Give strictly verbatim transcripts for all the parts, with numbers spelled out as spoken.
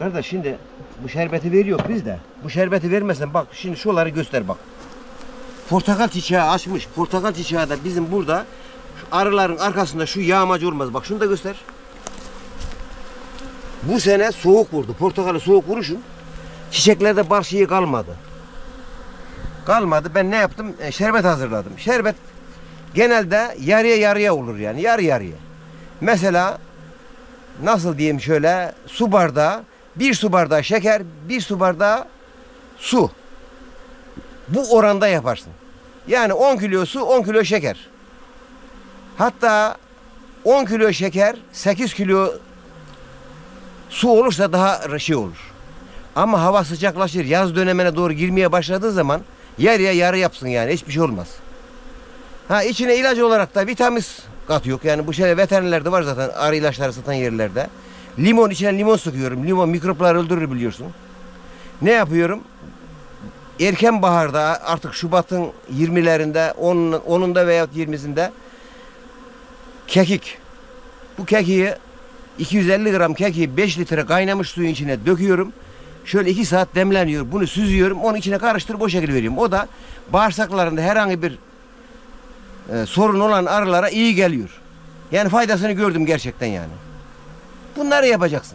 Kardeş şimdi bu şerbeti veriyor biz de. Bu şerbeti vermesen bak şimdi şuları göster bak. Portakal çiçeği açmış. Portakal çiçeği de bizim burada şu arıların arkasında şu yağmacı olmaz. Bak şunu da göster. Bu sene soğuk vurdu. Portakalı soğuk vuruşun. Çiçeklerde bal şeyi kalmadı. Kalmadı. Ben ne yaptım? E, şerbet hazırladım. Şerbet genelde yarıya yarıya olur yani. Yarı yarıya. Mesela nasıl diyeyim şöyle su bardağı, bir su bardağı şeker, bir su bardağı su. Bu oranda yaparsın. Yani on kilo su, on kilo şeker. Hatta on kilo şeker, sekiz kilo su olursa daha şey olur. Ama hava sıcaklaşır, yaz dönemine doğru girmeye başladığı zaman yarıya yarı yapsın yani, hiçbir şey olmaz. Ha içine ilaç olarak da vitamin kat yok. Yani bu şey veterinerlerde var zaten, arı ilaçları satan yerlerde. Limon, içine limon sıkıyorum. Limon mikropları öldürür biliyorsun. Ne yapıyorum? Erken baharda artık Şubat'ın yirmilerinde, onunda veya yirmisinde kekik. Bu kekiği iki yüz elli gram kekiği beş litre kaynamış suyun içine döküyorum. Şöyle iki saat demleniyor. Bunu süzüyorum. Onun içine karıştırıp o şekilde veriyorum. O da bağırsaklarında herhangi bir e, sorun olan arılara iyi geliyor. Yani faydasını gördüm gerçekten yani. Bunları yapacaksın.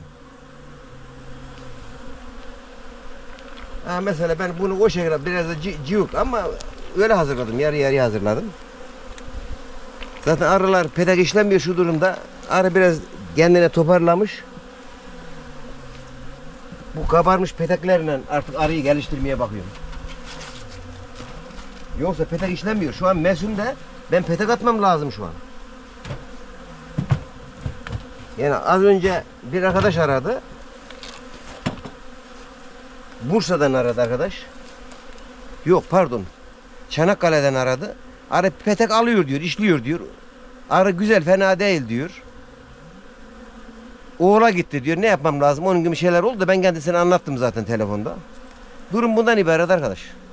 Ha mesela ben bunu o şekilde biraz da cıvık ama öyle hazırladım. Yarı yarıya hazırladım. Zaten arılar petek işlemiyor şu durumda. Arı biraz kendine toparlamış. Bu kabarmış peteklerle artık arıyı geliştirmeye bakıyorum. Yoksa petek işlemiyor. Şu an mevsimde ben petek atmam lazım şu an. Yani az önce bir arkadaş aradı. Bursa'dan aradı arkadaş. Yok pardon. Çanakkale'den aradı. Arı petek alıyor diyor, işliyor diyor. Arı güzel, fena değil diyor. Oğula gitti diyor. Ne yapmam lazım? Onun gibi şeyler oldu da ben kendisine anlattım zaten telefonda. Durum bundan ibaret arkadaş.